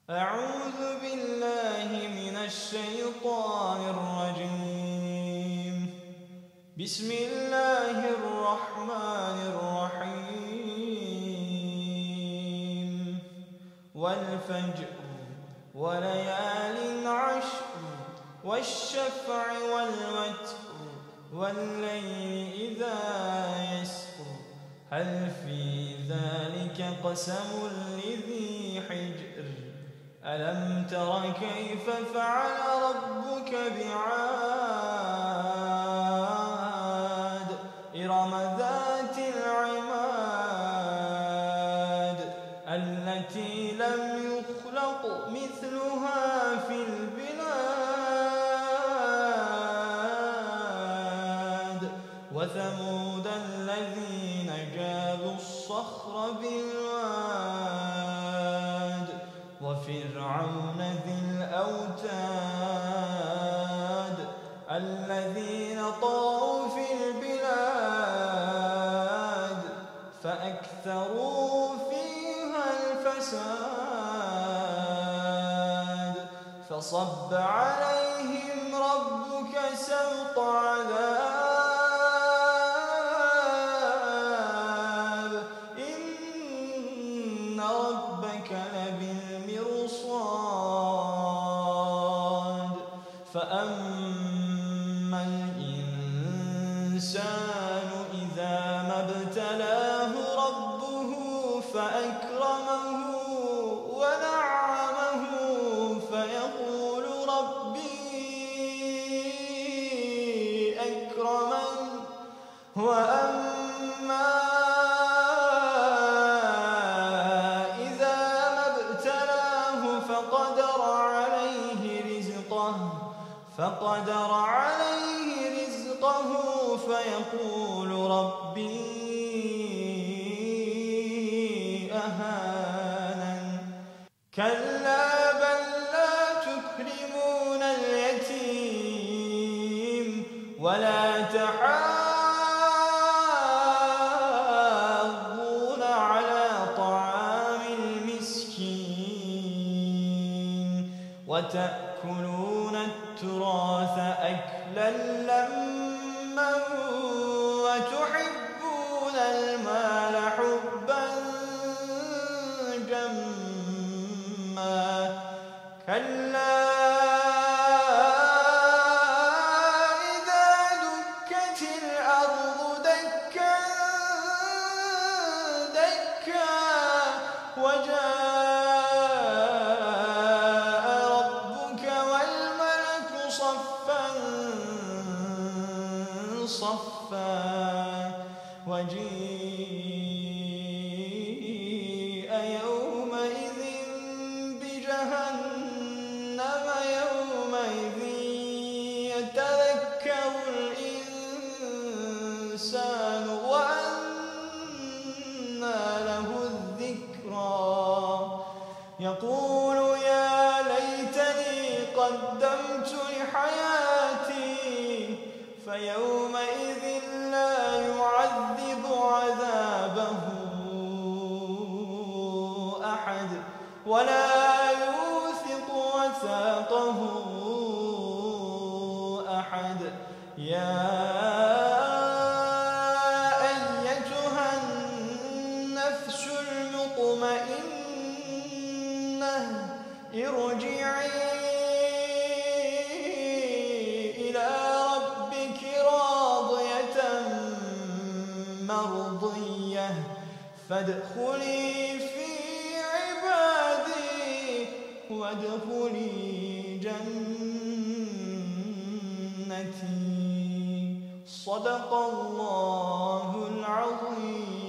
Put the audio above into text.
أعوذ بالله من الشيطان الرجيم. بسم الله الرحمن الرحيم. والفجر وليال عشر والشفع والوتر والليل إذا يسر هل في ذلك قسم لذي حجر ألم تر كيف فعل ربك بعاد إرم ذات العماد التي لم يخلق مثلها في البلاد وثمود الذين جابوا الصخر بالواد وفرعون ذي الأوتاد الذين طغوا في البلاد فأكثروا فيها الفساد فصب عليهم ربك سوط عذاب إن ربك لبالمرصاد فأما الإنسان إذا ما ابتلاه ربه فأكرمه ونعمه فيقول ربي أكرمن وأما إذا ما ابتلاه فقدر عليه رزقه فيقول ربي أهانن كلا بل لا تكرمون اليتيم ولا تحاضون على طعام المسكين وتأكلون التراث أكلا لما وتحبون المال حبا جما كلا إذا دكت الأرض دكا دكا وجاء ربك والملك صفا صفا وجيء يومئذ بجهنم يومئذ يتذكر الإنسان وأنى له الذكرى يقول يا ليتني قدمت لحياتي فيومئذ لا يعذب عذابه أحد ولا يوثق وثاقه أحد يا أيتها النفس المطمئنة ارجعي إلى ربك راضية مرضية فادخلي في عبادي وادخلي جنتي صدق الله العظيم.